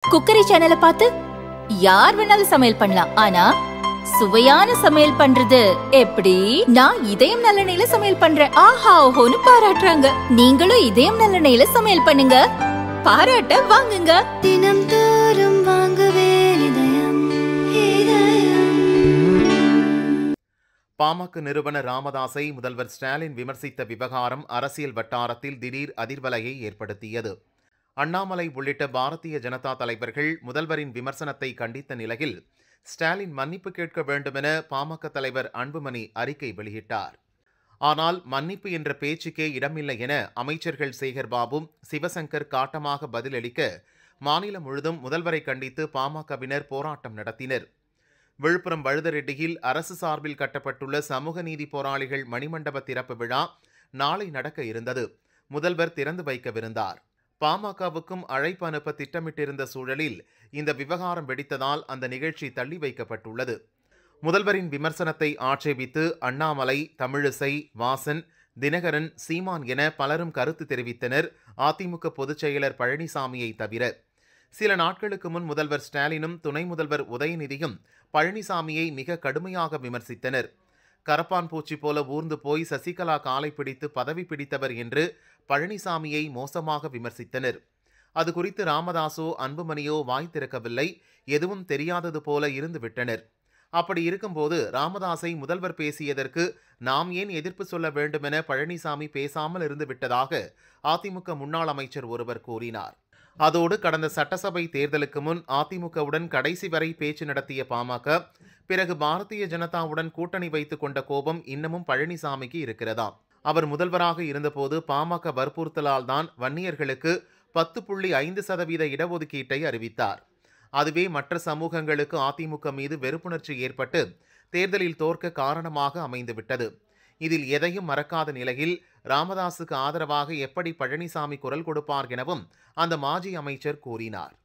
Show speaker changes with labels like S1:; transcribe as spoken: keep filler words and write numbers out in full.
S1: Cookery சேனலை பார்த்து யார் வேணாலும் சமையல் பண்ணலாம். ஆனா சுவையான சமையல் பண்றது எப்படி? நான் இதயம் நல்லெண்ணெயில சமையல் பண்றேன். ஆஹா ஓஹோன்னு பாராட்டுறாங்க. நீங்களும் இதயம் நல்லெண்ணெயில சமையல் பண்ணுங்க, பாராட்ட வாங்குங்க.
S2: தினம் தோறும் வாங்குவே இதயம் இதயம்.
S3: பாமக நிறுவனர் ராமதாஸை முதல்வர் ஸ்டாலின் விமர்சித்த விவகாரம் அரசியல் வட்டாரத்தில் திடீர் அதிர்வலையை ஏற்படுத்தியது. அண்ணாமலை உள்ளிட்ட பாரதிய ஜனதா தலைவர்கள் முதல்வரின் விமர்சனத்தை கண்டித்த நிலையில் ஸ்டாலின் மன்னிப்பு கேட்க வேண்டுமென பாமக தலைவர் அன்புமணி அறிக்கை வெளியிட்டார். ஆனால் மன்னிப்பு என்ற பேச்சுக்கே இடமில்லை என அமைச்சர்கள் சேகர் பாபு, சிவசங்கர் காட்டமாக பதிலளிக்க மாநிலம் முழுதும் முதல்வரை கண்டித்து பாமகவினர் போராட்டம் நடத்தினர். விழுப்புரம் வழுதரெட்டியில் அரசு சார்பில் கட்டப்பட்டுள்ள சமூக நீதி போராளிகள் மணிமண்டப திறப்பு விழா நாளை நடக்க இருந்தது. முதல்வர் திறந்து வைக்கவிருந்தார். பாமகவுக்கும் அழைப்பு அனுப்ப திட்டமிட்டிருந்த சூழலில் இந்த விவகாரம் வெடித்ததால் அந்த நிகழ்ச்சி தள்ளி வைக்கப்பட்டுள்ளது. முதல்வரின் விமர்சனத்தை ஆட்சேபித்து அண்ணாமலை, தமிழிசை, வாசன், தினகரன், சீமான் என பலரும் கருத்து தெரிவித்தனர். அதிமுக பொதுச் செயலர் பழனிசாமியை தவிர சில நாட்களுக்கு முன் முதல்வர் ஸ்டாலினும் துணை முதல்வர் உதயநிதியும் பழனிசாமியை மிக கடுமையாக விமர்சித்தனர். கரப்பான் பூச்சி போல ஊர்ந்து போய் சசிகலா காலை பிடித்து பதவி பிடித்தவர் என்று பழனிசாமியை மோசமாக விமர்சித்தனர். அது குறித்து ராமதாஸோ அன்புமணியோ வாய் திறக்கவில்லை, எதுவும் தெரியாதது போல இருந்துவிட்டனர். அப்படி இருக்கும்போது ராமதாஸை முதல்வர் பேசியதற்கு நாம் ஏன் எதிர்ப்பு சொல்ல வேண்டுமென பழனிசாமி பேசாமல் இருந்து விட்டதாக அதிமுக முன்னாள் அமைச்சர் ஒருவர் கூறினார். அதோடு கடந்த சட்டசபை தேர்தலுக்கு முன் அதிமுகவுடன் கடைசி வரை பேச்சு நடத்திய பாமக பிறகு பாரதிய ஜனதாவுடன் கூட்டணி வைத்துக் கொண்ட கோபம் இன்னமும் பழனிசாமிக்கு இருக்கிறதாம். அவர் முதல்வராக இருந்தபோது பாமக வற்புறுத்தலால் தான் வன்னியர்களுக்கு பத்து புள்ளி ஐந்து சதவீத இடஒதுக்கீட்டை அறிவித்தார். அதுவே மற்ற சமூகங்களுக்கு அதிமுக மீது வெறுப்புணர்ச்சி ஏற்பட்டு தேர்தலில் தோற்க காரணமாக அமைந்துவிட்டது. இதில் எதையும் மறக்காத நிலையில் ராமதாஸுக்கு ஆதரவாக எப்படி பழனிசாமி குரல் கொடுப்பார் எனவும் அந்த மாஜி அமைச்சர் கூறினார்.